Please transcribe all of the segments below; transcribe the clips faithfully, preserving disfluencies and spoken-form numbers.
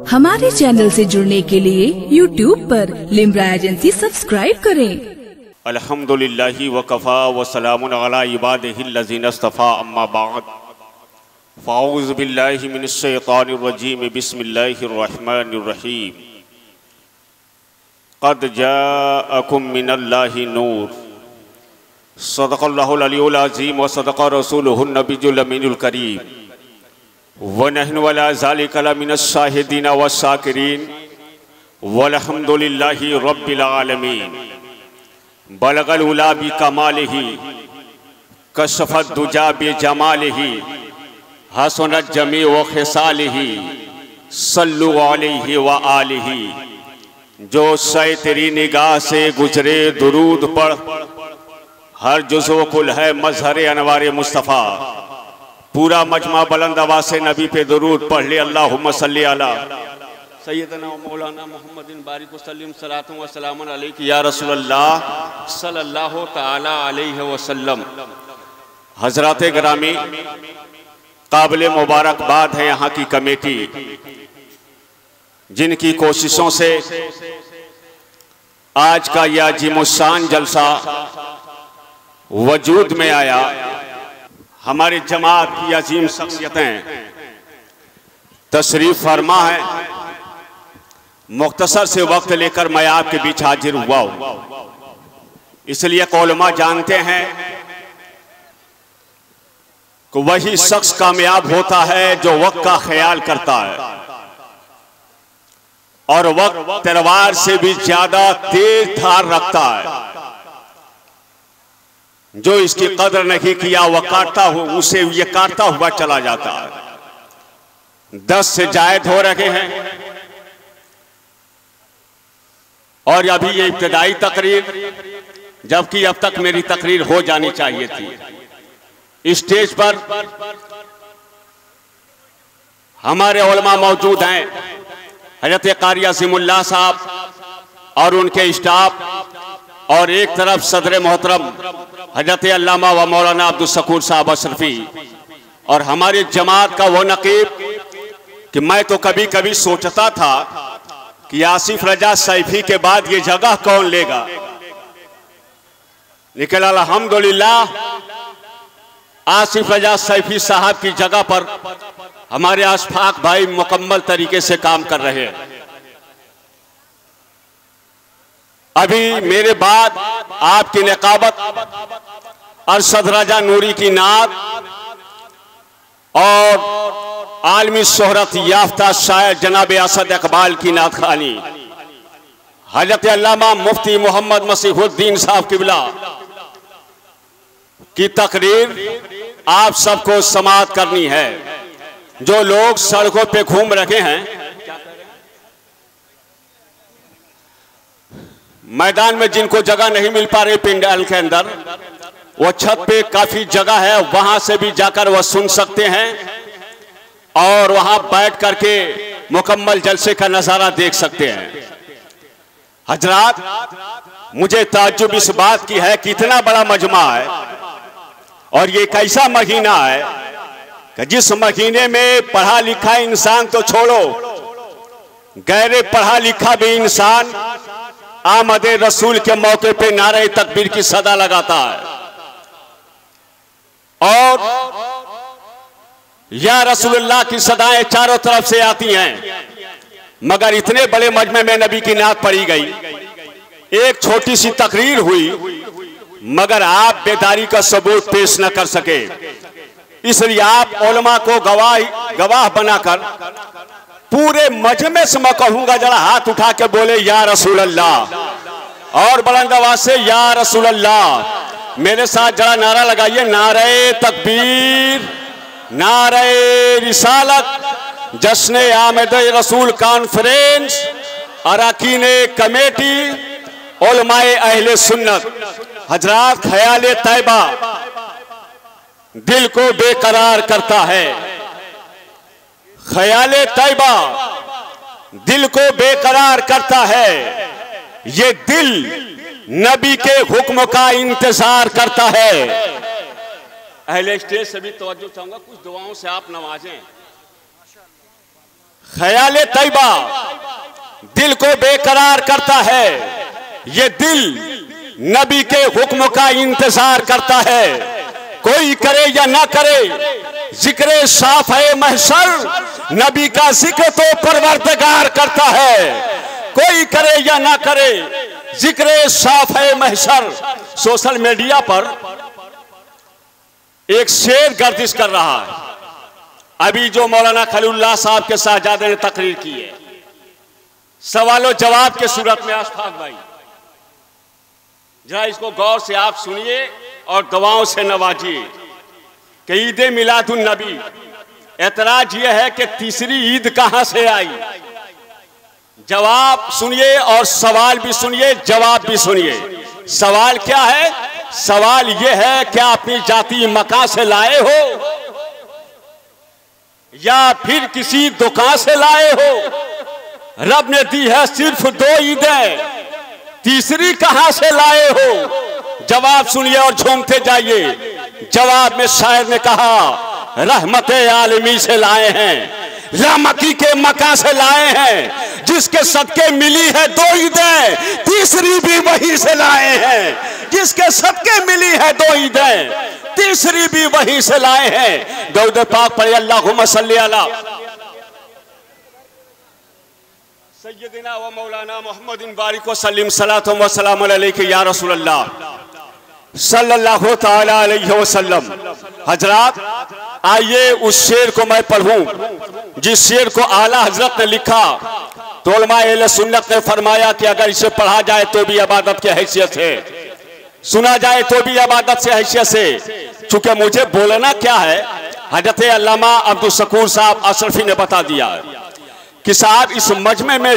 हमारे चैनल से जुड़ने के लिए यूट्यूब पर लिम्रा एजेंसी सब्सक्राइब करें। अल्हम्दुलिल्लाहि वकफ़ा व सलामुन अला इबादिहिल्लज़ीना इस्तफ़ा अम्मा बाद फ़ाऊज़ु बिल्लाहि मिनश शैतानिर रजीम बिस्मिल्लाहिर रहमानिर रहीम। क़द जाअकुम मिनल्लाहि नूर सदक़ल्लाहुल अलियुल अज़ीम व सदक़ रसूलुहुन नबियुल अमीनुल करीम व नहनु अला ज़ालिका लमिनश शाहिदीन व शाकिरीन वल्हम्दुलिल्लाहि रब्बिल आलमीन। बलगल उला बि कमालिही कशफत दुजा बि जमालिही हसनत जमी व खिसालिही सल्लु अलैहि व आलिही। जो शय तेरी निगाह से गुजरे दुरूद पढ़, हर जुज़ो कुल है मजहर अनवार मुस्तफ़ा। पूरा मजमा बुलंद आवाज़ से नबी पे दुरूद पढ़ ले। अल्लाहुम्मा सल्ली अला सैयदना व मौलाना मुहम्मदिन बारिक वसल्लिम सलातु व सलामुन अलैका या रसूलल्लाह सल्लल्लाहु तआला अलैहि वसल्लम। हज़रात गिरामी, काबिल मुबारकबाद है यहाँ की कमेटी जिनकी कोशिशों से आज का यह अजीमुशान जलसा वजूद में आया। हमारी जमात की अजीम शख्सियतें तशरीफ फरमा है। मुख्तसर से वक्त लेकर मैं आपके बीच हाजिर हुआ हूं, इसलिए उलमा जानते हैं कि वही शख्स कामयाब होता है जो वक्त का ख्याल करता है और वक्त तलवार से भी ज्यादा तेज धार रखता है। जो इसकी कदर नहीं किया वह काटता हो उसे ये काटता हुआ चला जाता है। दस से जायद हो रहे हैं और अभी ये इब्तिदाई तकरीर, जबकि अब तक मेरी तकरीर हो जानी चाहिए थी। स्टेज पर हमारे उलमा मौजूद हैं, हज़रत कारी अज़ीमुल्लाह साहब और उनके स्टाफ, और एक तरफ सदर मोहतरम हज़रत अल्लामा व मौलाना अब्दुल शकूर साहब अशरफी, और हमारी जमात का वो नकीब कि मैं तो कभी कभी सोचता था कि आसिफ रजा सैफी के बाद ये जगह कौन लेगा, लेकिन अल्हम्दुलिल्लाह आसिफ रजा सैफी साहब की जगह पर हमारे अशफाक भाई मुकम्मल तरीके से काम कर रहे हैं। अभी मेरे बाद आपकी निकाबत अरशद रजा नूरी की नात और आलमी शोहरत याफ्ता शायर जनाब असद इकबाल की नात खानी हज़रत अल्लामा मुफ्ती मोहम्मद मसीहुद्दीन साहब किबला की तकरीर आप सबको समाअत करनी है। जो लोग सड़कों पे घूम रहे हैं, मैदान में जिनको जगह नहीं मिल पा रही पिंडाल के अंदर, वो छत पे काफी जगह है, वहां से भी जाकर वह सुन सकते हैं और वहां बैठ करके मुकम्मल जलसे का नजारा देख सकते हैं। हजरात, मुझे ताज्जुब इस बात की है कि इतना बड़ा मजमा है और ये कैसा महीना है कि जिस महीने में पढ़ा लिखा इंसान तो छोड़ो, गैर पढ़ा लिखा भी इंसान आमदे रसूल के मौके पे नारे तकबीर की सदा लगाता है और या रसूलुल्लाह की सदाएं चारों तरफ से आती हैं। मगर इतने बड़े मजमे में नबी की नात पढ़ी गई, एक छोटी सी तकरीर हुई, मगर आप बेदारी का सबूत पेश न कर सके। इसलिए आप उलमा को गवाह गवाह बनाकर पूरे मजमे से मैं कहूंगा जरा हाथ उठा के बोले या रसूल अल्लाह, और बुलंद आवाज से या रसूल अल्लाह। मेरे साथ जरा नारा लगाइए, नारे तकबीर, नारे रिसालत, जश्न आमद रसूल कॉन्फ्रेंस, अरकान कमेटी, उलमाए अहले सुन्नत। हजरात, ख्याल तैबा दिल को बेकरार करता है, ख्याल तैबा दिल को बेकरार करता है। ये दिल नबी के हुक्म का इंतजार करता है। अहले स्टेज से भी तवज्जो चाहूंगा, कुछ दुआओं से आप नवाजें। ख्याल तैयबा दिल को बेकरार करता है। ये दिल नबी के हुक्म का इंतजार करता है। कोई करे या ना करे, जिक्र साफ है महशर, नबी का जिक्र तो परवरदिगार करता है। कोई करे या ना करे, जिक्र साफ है महशर। सोशल मीडिया पर एक शेर गर्दिश कर रहा है। अभी जो मौलाना खलीलुल्लाह साहब के साहबजादे ने तकरीर की है, सवालों जवाब के सूरत में। अशफाक भाई जरा इसको गौर से आप सुनिए और दुआओं से नवाजिए कि ईद मिलादुन नबी, एतराज यह है कि तीसरी ईद कहां से आई। जवाब सुनिए और सवाल भी सुनिए, जवाब भी सुनिए। सवाल क्या है? सवाल यह है क्या अपनी जाति मकान से लाए हो या फिर किसी दुकान से लाए हो? रब ने दी है सिर्फ दो ईदें, तीसरी कहां से लाए हो? जवाब सुनिए और झूमते जाइए। जवाब में शायर ने कहा रहमत आलमी से लाए हैं, लामकी के मकान से लाए हैं, जिसके सदके मिली है दो ईदें, तीसरी भी वहीं से लाए हैं। जिसके सदके मिली है दो ईदें, तीसरी भी वहीं से लाए हैं। दरूद पाक पढ़े अल्लाहुम्मा सल्ली अला सय्यदिना व मौलाना मुहम्मदिन बारिक व सल्लिम सलातो व सलाम अलैका या रसूल अल्लाह सल्लल्लाहु तआला अलैहि वसल्लम। हजरात, आइए उस शेर को मैं पढ़ूं जिस शेर को आला हजरत ने लिखा। तो उलमा अहले सुन्नत ने फरमाया कि अगर इसे पढ़ा जाए तो भी इबादत की हैसियत है, सुना जाए तो भी इबादत से हैसियत से। चूंकि मुझे बोलना क्या है, हजरत अल्लामा अब्दुल शकूर साहब अशरफी ने बता दिया कि साहब इस मजमे में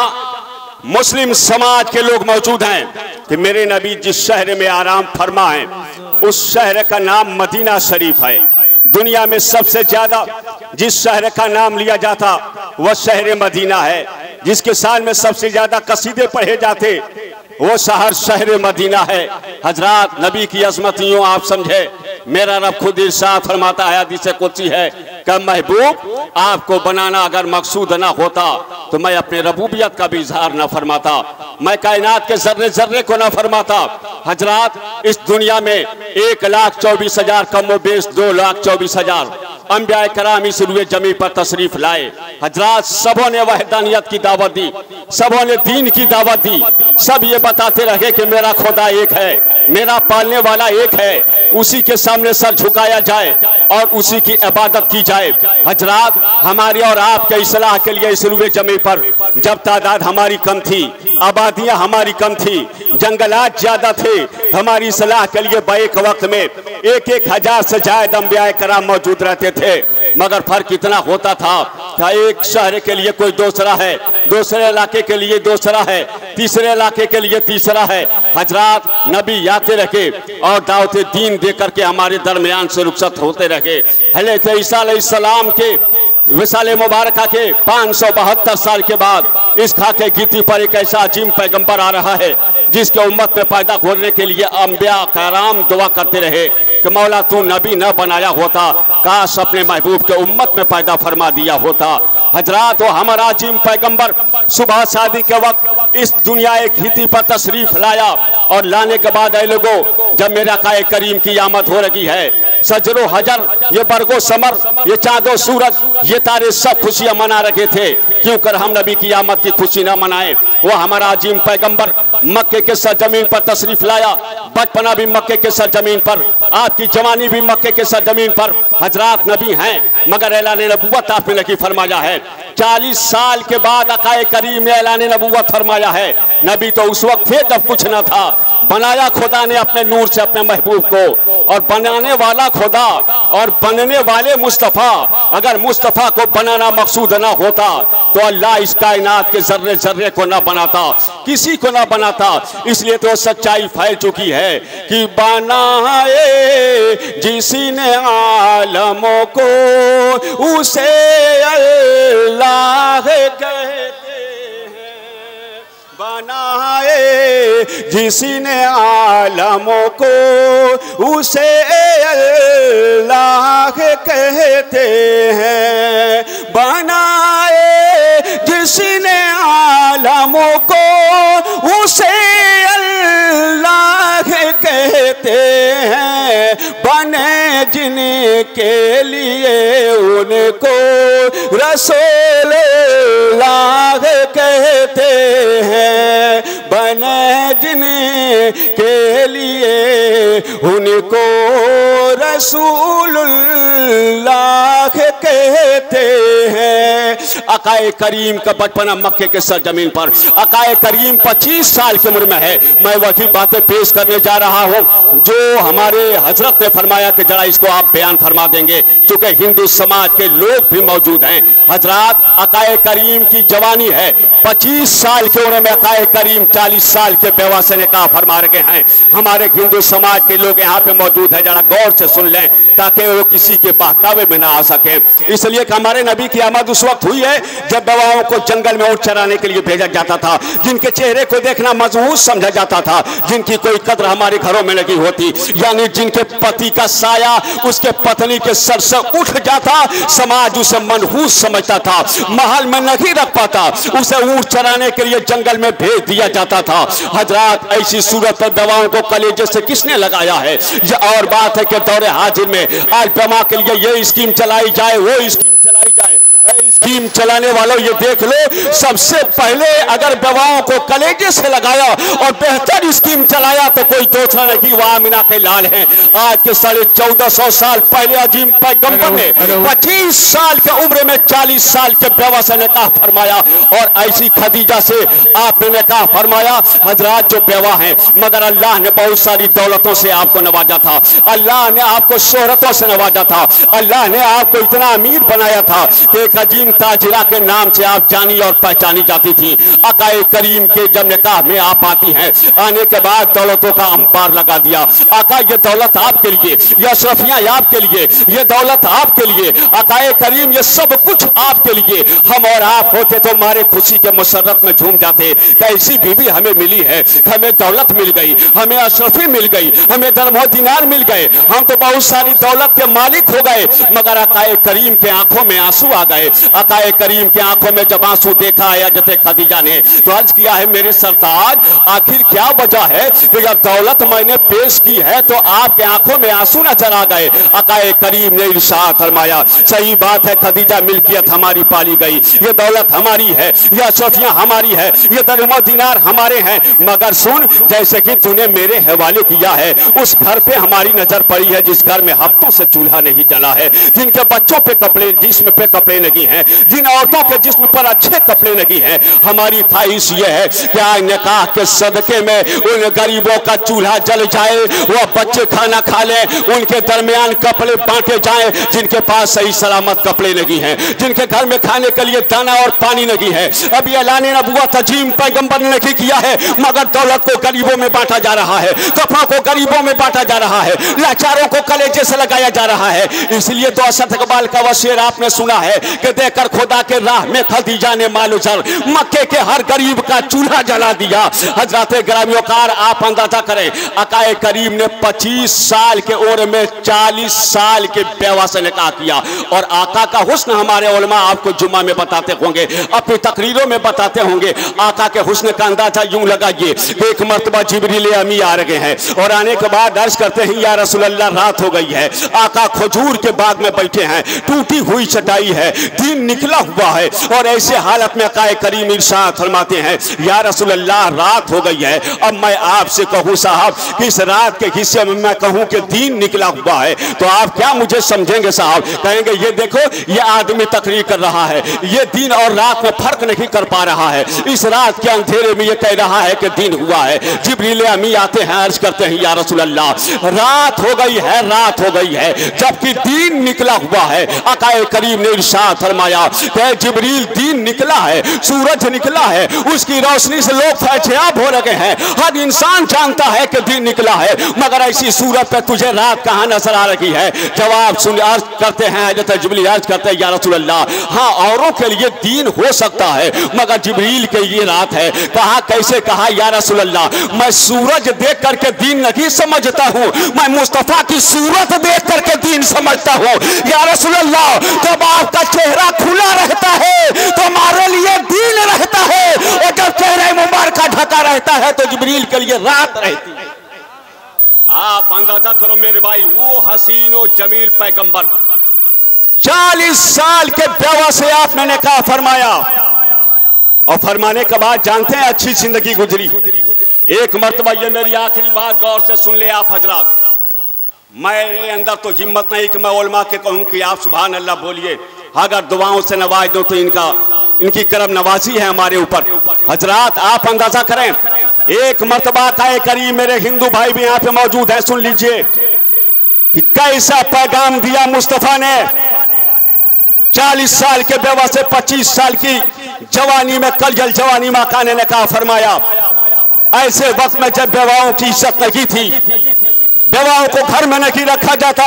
जहां मुस्लिम समाज के लोग मौजूद हैं कि मेरे नबी जिस शहर में आराम फरमा है उस शहर का नाम मदीना शरीफ है। दुनिया में सबसे ज्यादा जिस शहर का नाम लिया जाता वह शहर मदीना है। जिसके साल में सबसे ज्यादा कसीदे पढ़े जाते वो शहर शहर मदीना है। हजरात, नबी की अजमत यूं आप समझे, मेरा रब खुद इरशाद फरमाता है, हदीस कुदसी है कि महबूब आपको बनाना अगर मकसूद ना होता तो मैं अपने रबूबियत का भी इजहार ना फरमाता, मैं कायनात के जर्रे जर्रे को ना फरमाता। हजरात, इस दुनिया में एक लाख चौबीस हजार कम बेश दो लाख चौबीस हजार अंबिया कराम इस रुए जमी पर तशरीफ लाए। हजरात, सबों ने वहदानियत की दावत दी, सबों ने दीन की दावत दी। सब ये बताते रहे कि मेरा खुदा एक है, मेरा पालने वाला एक है, उसी के सामने सर झुकाया जाए और उसी की इबादत की जाए। हजरात, हमारी और आपके इस्लाह के लिए इस रुए जमी पर जब तादाद हमारी कम थी, आबादियां हमारी कम थी, जंगलात ज्यादा थे, हमारी इस्लाह के लिए बैक वक्त में एक एक हजार से ज्यादा अंबिया कराम मौजूद रहते थे। मगर फर्क इतना होता था कि एक शहर के लिए कोई दूसरा है, दूसरे इलाके के लिए दूसरा है, तीसरे इलाके के लिए तीसरा है। हजरात, नबी आते रहे और दावत दीन दे करके हमारे दरमियान से रुखसत होते रहे। हज़रत ईसा अलैहिस्सलाम के विसाले मुबारका के पाँच सौ बहत्तर साल के बाद इस खाके गीती पर एक ऐसा अजीम पैगंबर आ रहा है जिसके उम्मत में पैदा होने के लिए अंबिया कराम दुआ करते रहे कि मौला तू नबी न बनाया होता, काश अपने महबूब के उम्मत में पैदा फरमा दिया होता। हजरात, वो हमारा अजीम पैगंबर सुबह शादी के वक्त इस दुनिया एक गीती पर तशरीफ लाया और लाने के बाद ऐ लोगों, जब मेरा काए करीम की आमद हो रही है, सजरो हजर, ये बरगो समर, ये चांदो सूरज, ये तारे सब खुशियां मना रखे थे, क्यों कर हम नबी की आमद की खुशी ना मनाए। वो हमारा अजीम पैगंबर मक्के के सरजमीन पर तशरीफ लाया, बचपना भी मक्के के सरजमीन पर, आपकी जवानी भी मक्के के सरजमीन पर। हजरात, नबी हैं मगर ऐलान नबूवत आपने नहीं फरमाया है। चालीस साल के बाद अकाए करीम ने ऐलान नबूवत फरमाया है। नबी तो उस वक्त थे जब कुछ न था, बनाया खुदा ने अपने नूर से अपने महबूब को, और बनाने वाला खुदा और बनने वाले मुस्तफ़ा, अगर मुस्तफ़ा को बनाना मकसूद ना होता तो अल्लाह इस कायनात के जर्रे जर्रे को ना बनाता, किसी को ना बनाता। इसलिए तो सच्चाई फैल चुकी है कि बनाए जिसने आलमों को उसे अल्लाह कहते हैं, बनाए जिसने आलमों को उसे अल्लाह कहते हैं, बनाए जिनके लिए उनको रसूलुल्लाह कहते हैं, बने जिनके लिए उनको रसूलुल्लाह कहते हैं। अकाए करीम का बचपना मक्के के सरजमीन पर, अकाए करीम पच्चीस साल की उम्र में है। मैं वही बातें पेश करने जा रहा हूं जो हमारे हजरत ने फरमाया कि जरा इसको आप बयान फरमा देंगे, चूंकि हिंदू समाज के लोग भी मौजूद हैं। हजरत, अकाए करीम की जवानी है, पच्चीस साल की उम्र में अकाए करीम चालीस साल के बेवा से निकाह फरमा रखे हैं। हमारे हिंदू समाज के लोग यहाँ पे मौजूद हैं, जरा गौर से सुन लें ताकि वो किसी के बहकावे में ना आ सके। इसलिए कि हमारे नबी की आमद उस वक्त हुई है जब बेवाओं को जंगल में ऊँट चराने के लिए भेजा जाता था, जिनके चेहरे को देखना मजबूत समझा जाता था, जिनकी कोई कद्र हमारे घरों में नहीं होती, यानी जिनके पति का साया उसके पत्नी के सर से उठ जाता, समाज उसे मनहूस समझता था, महल में नहीं रख पाता, उसे ऊँट चराने के लिए जंगल में भेज दिया जाता था। हजरात, ऐसी सूरत पर दवाओं को कलेजे से किसने लगाया है? ये और बात है कि दौरे हाजिर में आज बमा के लिए ये स्कीम चलाई जाए, वो स्कीम चलाई जाए। स्कीम चलाने वालों ये देख लो, सबसे पहले अगर दवाओं को कलेजे से लगाया और बेहतर स्कीम चलाया तो कोई दूसरा नहीं, वो आमिना के लाल हैं। आज के साढ़े चौदह सौ साल पहले अजीम पैगंबर ने पच्चीस साल की उम्र में चालीस साल के बेवा से निकाह फरमाया और ऐसी खदीजा से आपने निकाह फरमाया। हजरात, जो बेवा हैं, मगर अल्लाह ने बहुत सारी दौलतों से आपको नवाजा था, अल्लाह ने आपको शोहरतों से नवाजा था, अल्लाह ने आपको इतना अमीर बनाया था कि एक अजीम ताजिरा के नाम से आप जानी और पहचानी जाती थी। अकाए करीम के जब निकाह में आप आती हैं, आने के बाद दौलतों का अंबार लगा दिया। आका, ये दौलत आपके लिए, ये अशरफियां आपके लिए, ये दौलत आपके लिए, अकाए करीम ये सब कुछ आपके लिए। हम और आप होते तो हमारे खुशी के मुसर्रत में झूम जाते। कैसी बीवी हमें मिली है, हमें दौलत मिल गई, हमें अशरफी मिल गई, हमें दरमो दिनार मिल गए, हम तो बहुत सारी दौलत के मालिक हो गए। मगर अकाए करीम के आंखों में आंसू आ गए। अकाए करीम के आंखों में जब आंसू देखा है हज़रत खदीजा ने तो अर्ज किया है, मेरे सरताज, आखिर क्या वजह है कि जब दौलत मैंने पेश की है तो आपके आंखों में आंसू नजर आ गए? अकाए करीम ने इरशाद फरमाया, सही बात है खदीजा, मिल्कियत हमारी पाली गई, ये दौलत हमारी है, ये अशरफियां हमारी है, ये दरमो दिनार हमारे हैं, मगर सुन, जैसे कि तूने मेरे हवाले किया है उस घर पे हमारी नजर पड़ी है जिस घर में हफ्तों से चूल्हा नहीं जला है, जिनके बच्चों पे कपड़े, जिस्म पे कपड़े नहीं हैं, जिन औरतों के जिस्म पर अच्छे कपड़े नहीं हैं। हमारी ख्वाहिश ये है कि आज निकाह के सदके में उन गरीबों का चूल्हा जल जाए, वो बच्चे खाना खा लें, उनके दरमियान कपड़े बांटे जाएं जिनके पास सही सलामत कपड़े नहीं हैं, जिनके घर में खाने के लिए दाना और पानी नहीं है। अभी ऐलान नबुव्वत अजीम पैगंबर ने नहीं किया है, मगर दौलत को गरीबों में बांटा जा रहा है, कपड़ों को गरीबों में बांटा जा रहा है, लाचारों को कलेजे से लगाया जा रहा है। इसलिए तो असद इकबाल का वो शेर आपने सुना है कि देकर खुदा के राह में खदीजा ने मालूसर मक्के के हर गरीब का चूल्हा जला दिया। हजरत ग्रामीणकार, आप अंदाजा करें, अकाए करीम ने पच्चीस साल के उम्र में चालीस साल के बेवा से निकाह किया। और आका का हुस्न हमारे उलमा आपको जुम्मा में बताते होंगे, अपनी तकरीरों में बताते होंगे। आका के हुस्न का अंदाजा यूं लगाइए, एक मर्तबा जिब्रील अमी आ रहे हैं और आने के बाद अर्ज करते हैं, या रसूल अल्लाह, रात हो गई है। आका खजूर के बाग में बैठे हैं, टूटी हुई चटाई है, दिन निकला हुआ है, और ऐसे हालत में अकाए करीम इरशाद फरमाते हैं, या रसूल अल्लाह, रात हो गई है, अब मैं आपसे कहूँ साहब कि इस रात के हिस्से में मैं कहूँ कि दिन निकला हुआ है तो आप क्या मुझे समझेंगे साहब? कहेंगे ये देखो, ये आदमी तकरीर कर रहा है, ये दिन और रात में फर्क नहीं कर पा रहा है, इस रात के अंधेरे में ये कह रहा है कि दिन हुआ है। जिब्रील अमी आते हैं, अर्ज करते हैं, या रसूल अल्लाह, रात हो गई है, रात हो गई है, जबकि दिन निकला हुआ है। अकाए करीम ने इरशाद फरमाया कि जिब्रील, दिन निकला है, सूरज निकला है, उसकी रोशनी से लोग फैज़याब हो रहे हैं, हर इंसान जानता है कि दिन निकला है, मगर ऐसी सूरत पे तुझे रात कहाँ नजर आ रही है? जवाब सुन, अर्ज करते हैं हज़रत जिब्रील अर्ज करते हैं, या रसूल अल्लाह, हाँ, औरों के लिए दिन हो सकता है मगर जिब्रील के लिए रात है। कहा, कैसे? कहा, या रसूल अल्लाह, मैं सूरज देख करके दिन नहीं समझता हूँ, मैं मुस्तफा की सूरत देख करके दिन समझता हूँ। या रसूल अल्लाह, जब आपका चेहरा खुला रहता है तो हमारे लिए दिन रहता है, और जब चेहरा मुबारक ढका रहता है तो जिब्रील के लिए रात रहती है। आप अंदाजा करो मेरे भाई, वो हसीन और जमील पैगंबर चालीस साल के ब्याह से आपने निकाह फरमाया और फरमाने के बाद जानते हैं अच्छी जिंदगी गुजरी। एक मर्तबा, ये मेरी आखिरी बात गौर से सुन ले आप हजरात, मेरे अंदर तो हिम्मत नहीं कि मैं उलमा के कहूं कि आप सुभान अल्लाह बोलिए, अगर दुआओं से नवाज दो तो इनका इनकी करम नवाजी है हमारे ऊपर। हजरात आप अंदाजा करें, एक मर्तबा काए करीम, मेरे हिंदू भाई भी यहाँ पे मौजूद है, सुन लीजिए कि कैसा पैगाम दिया मुस्तफा ने। चालीस साल के बेवा से पच्चीस साल की जवानी में, कलजल जवानी में आका ने निकाह फरमाया। ऐसे वक्त में जब बेवाओं की इज्जत नहीं थी, बेवाओं को घर में नहीं रखा जाता,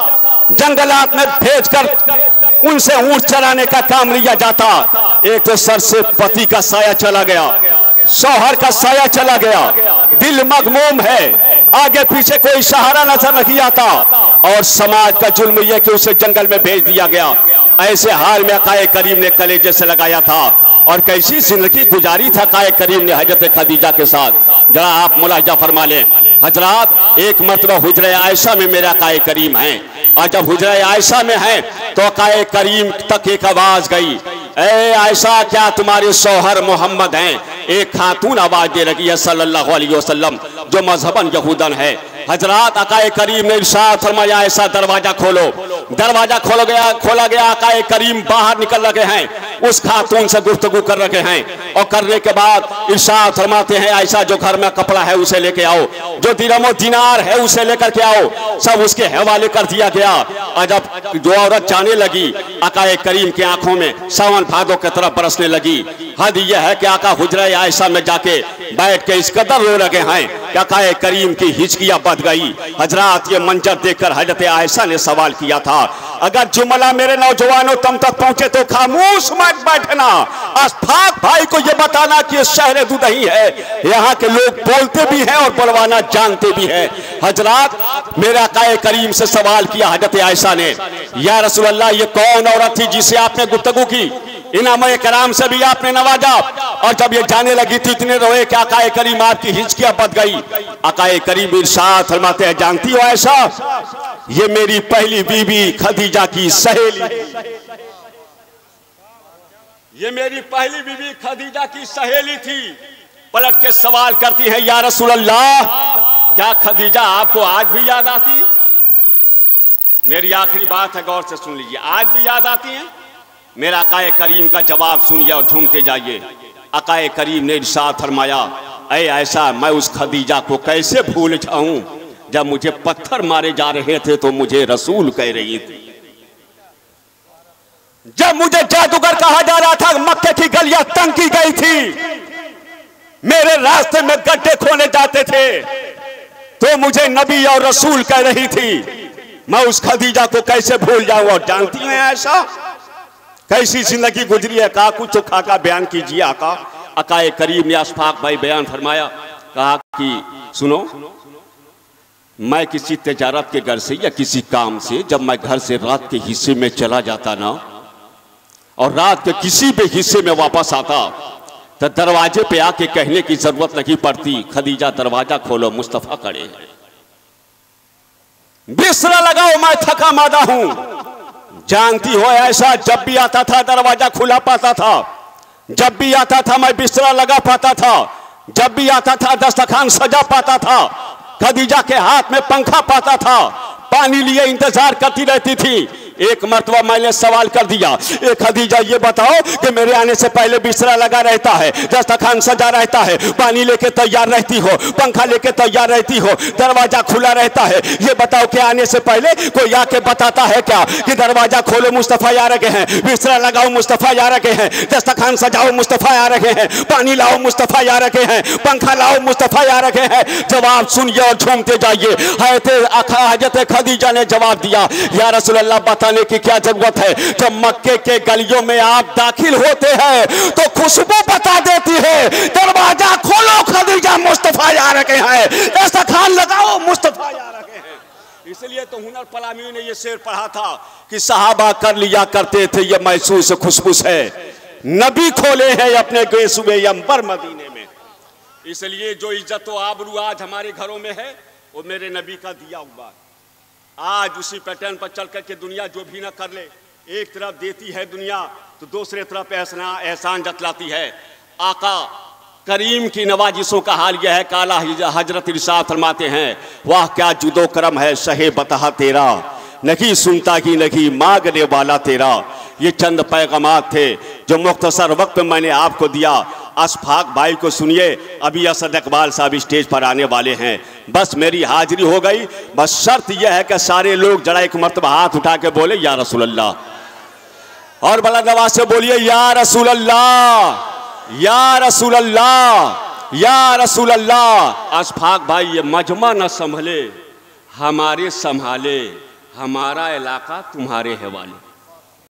जंगलात में भेजकर उनसे ऊंट चराने का काम लिया जाता। एक तो सर से पति का साया चला गया, शौहर का साया चला गया, दिल मगमूम है, आगे पीछे कोई सहारा नजर नहीं आता, और समाज का जुल्म यह कि उसे जंगल में भेज दिया गया। ऐसे हाल में काए करीम ने कलेजे से लगाया था, और कैसी जिंदगी गुजारी था काए करीम ने हजरत खदीजा के साथ। जरा आप मुलाहिजा फरमा लें हजरात, एक मर्तबा हुजरे आयशा में मेरा काए करीम है, और जब हुजरे आयशा में है तो काए करीम तक एक आवाज गई, ए आयशा क्या तुम्हारे शौहर मोहम्मद हैं? एक खातून आवाज दे रही है सल्लल्लाहु अलैहि वसल्लम, जो मजहबन यहूदन है। हजरात आकाए करीम ने इरशाद फरमाया, ऐसा दरवाजा खोलो। दरवाजा खोला गया खोला गया आकाए करीम बाहर निकल रहे हैं, उस खातून से गुफ्तगू कर रहे हैं, और करने के बाद इरशाद फरमाते हैं, ऐसा जो घर में कपड़ा है उसे लेके आओ, जो दिरहम दिनार है उसे लेकर के आओ। सब उसके हवाले कर दिया गया। और जब जो औरत जाने लगी, आकाए करीम की आंखों में सावन भादों की तरफ बरसने लगी। हद यह है कि आका हुजरा आयशा में जाके बैठ के इस कदर रो लगे हैं कि आकाए करीम की हिचकियां बद गई। हजरात ये मंजर देखकर हजरत आयशा ने सवाल किया था, अगर जुमला मेरे नौजवानों तुम तक पहुंचे तो खामोश मत बैठना, अशफाक भाई को यह बताना कि शहर दुदही है, यहाँ के लोग बोलते भी हैं और बोलवाना जानते भी हैं। हजरात मेरा आकाए करीम से सवाल किया हजरत आयशा ने, या रसूल अल्लाह ये कौन औरत थी जिसे आपने गुफ्तगू की, इनाम-ए कराम से भी आपने नवाजा? और जब ये जाने लगी थी इतने रोए कि आकाए करीम आपकी हिचकियां बद गई। आकाए करीम इरशाद फरमाते हैं, जानती हो ऐसा, ये मेरी पहली बीवी खदीजा की सहेली, ये मेरी पहली बीवी खदीजा की सहेली थी। पलट के सवाल करती है, या रसूल अल्लाह क्या खदीजा आपको आज भी याद आती? मेरी आखिरी बात है, गौर से सुन लीजिए, आज भी याद आती है? मेरा आकाए करीम का जवाब सुनिए और झूमते जाइए। आकाए करीम ने इरशाद फरमाया, ऐ ऐसा मैं उस खदीजा को कैसे भूल जाऊं, जब मुझे पत्थर मारे जा रहे थे तो मुझे रसूल कह रही थी, जब मुझे जादूगर कहा जा रहा था, मक्के की गलियां तंग की गई थी, मेरे रास्ते में गड्ढे खोले जाते थे, तो मुझे नबी और रसूल कह रही थी। मैं उस खदीजा को कैसे भूल जाऊं? और जानती हैं ऐसा कैसी जिंदगी गुजरी है? कहा कुछ तो खाका बयान कीजिए आका। आकाए करीम ने अशफाक भाई बयान फरमाया, कहा कि सुनो, मैं किसी तिजारत के घर से या किसी काम से जब मैं घर से रात के हिस्से में चला जाता ना, और रात के किसी भी हिस्से में वापस आता, तो दरवाजे पे आके कहने की जरूरत नहीं पड़ती, खदीजा दरवाजा खोलो, मुस्तफा खड़े हैं, बिस्तरा लगाओ, मैं थका मादा हूं। जानती हो ऐसा, जब भी आता था दरवाजा खुला पाता था, जब भी आता था मैं बिस्तरा लगा पाता था, जब भी आता था दस्तरखान सजा पाता था, खदीजा के हाथ में पंखा पाता था, पानी लिए इंतजार करती रहती थी। एक मर्तबा मैंने सवाल कर दिया, ए खदीजा ये बताओ कि मेरे आने से पहले बिस्तरा लगा रहता है, दस्तरखान सजा रहता है, पानी लेके तैयार रहती हो, पंखा लेके तैयार रहती हो, दरवाजा खुला रहता है, ये बताओ कि आने से पहले कोई आके बताता है क्या कि दरवाजा खोलो मुस्तफा आ रहे हैं, बिस्तरा लगाओ मुस्तफा आ रहे हैं, दस्तरखान सजाओ मुस्तफा आ रहे हैं, पानी लाओ मुस्तफा आ रहे हैं, पंखा लाओ मुस्तफा आ रहे हैं? जवाब सुनिए और झूमते जाइए। हजरत खदीजा ने जवाब दिया, या रसूल अल्लाह बताने की क्या जरूरत है, जब मक्के के गलियों में आप दाखिल होते हैं तो खुशबू बता देती है, दरवाजा खोलो खदीजा मुस्तफा आ रहे हैं, दस्तरखान लगाओ मुस्तफा आ रहे हैं। इसलिए तो हुनर पलामी ने यह शेर पढ़ा था कि सहाबा कर लिया करते थे ये महसूस खुशबू है, नबी खोले हैं अपने गेसुए अंबर मदीने में। इसलिए जो इज्जत व आबरू आज हमारे घरों में है, वो मेरे नबी का दिया हुआ। आज उसी पैटर्न पर चल करके दुनिया जो भी ना कर ले, एक तरफ देती है दुनिया तो दूसरे तरफ एहसान एहसान जतलाती है। आका करीम की नवाजिशों का हाल यह है। काला हजरत इरशाद फरमाते हैं, वाह क्या जुदो करम है शहे बतहा तेरा, नहीं सुनता की नहीं मांगने वाला तेरा। ये चंद पैगामात थे जो मुख्तसर वक्त में मैंने आपको दिया। अशफाक भाई को सुनिए, अभी असद इकबाल साहब स्टेज पर आने वाले हैं। बस मेरी हाजिरी हो गई। बस शर्त यह है कि सारे लोग जरा एक मर्तबा हाथ उठा के बोले या रसूल अल्लाह, और बुलंद आवाज से बोलिए या रसूल अल्लाह, या रसूल अल्लाह, या रसूल अल्लाह। अशफाक भाई ये मजमा न संभले, हमारे संभाले, हमारा इलाका तुम्हारे हवाले।